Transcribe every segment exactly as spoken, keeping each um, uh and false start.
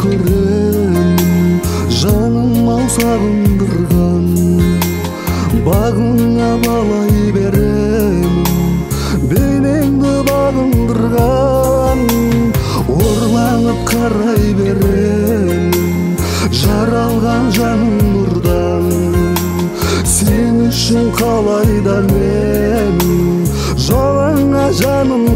көремін, жаным ау сағындырған. Бағыңа балай беремін, бейнеңді бағындырған. Орланып қарай беремін, жаралған жаным нұрдан. Сен үшін қалайда менің жолыңа жаным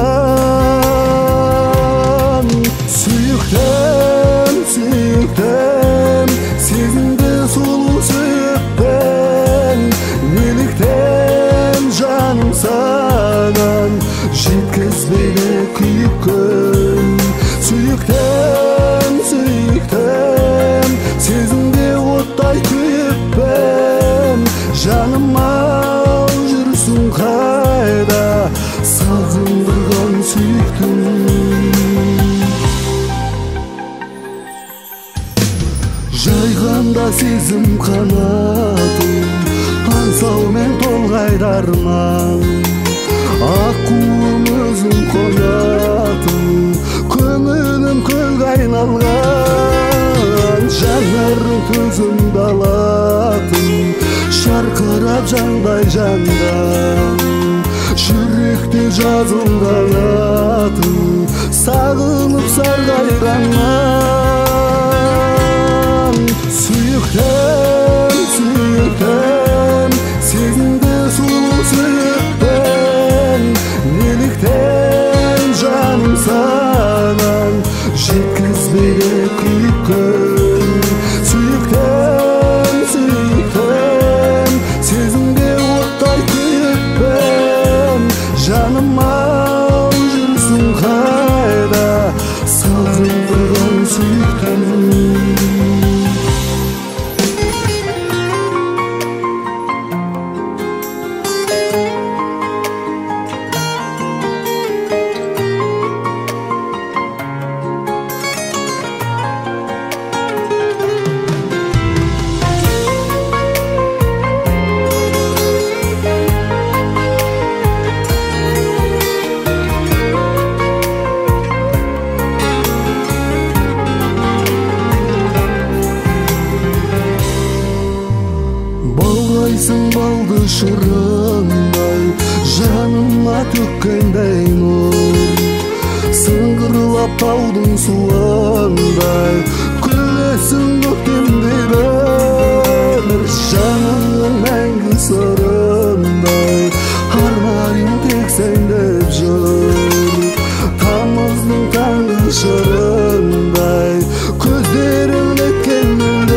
құрбан. Сүйіктім, сүйіктім, сезімді сұлу сүйікпен. Неліктен жаным саған жеткізбейді күйік күн. Сүйіктім, сүйіктім, сезімде оттай күйікпен. Жаным ау жүрсің қайда, сағындырған сүйіктім. Жайғанда сезім қанатын, аңсаумен толғайды арман. Аққуым өзің қонатын, көңілім көлге айналған. Жанарың төзімді алатын, шарқырап жандай жандан. Жүректе жазылған атын, сағынып сарғайғаннан. Сүйіктім, сүйіктім, сезімді сұлу сүйікпен. Неліктен жаным саған жеткізбейді күйік күн. Сүйіктім, сүйіктім, сезімде оттай күйікпен. Жаным ау жүрсің қайда, сағындырған сүйіктім. Балғайсың балды шырындай, жаныма төккендей нұр. Сыңғырлап таудың суындай, күлесің көктемде бір. Жанымның мәңгі сырындай, армайым тек сен деп жүр. Тамыздың таңғы шырындай, көздерің неткен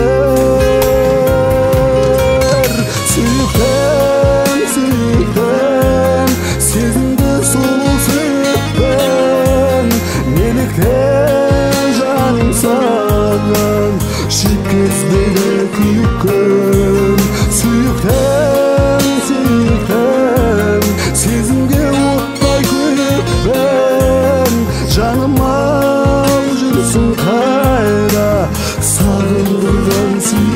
мөлдір. Сүйіктім, сүйіктім, сезімді сұлу сүйікпен. Неліктен жаным саған жеткізбейді күйік күн. Сүйіктім, сүйіктім, сезімге оттай күйікпен. Жаным ау жүрсің қайда, сағындырған сүйіктім.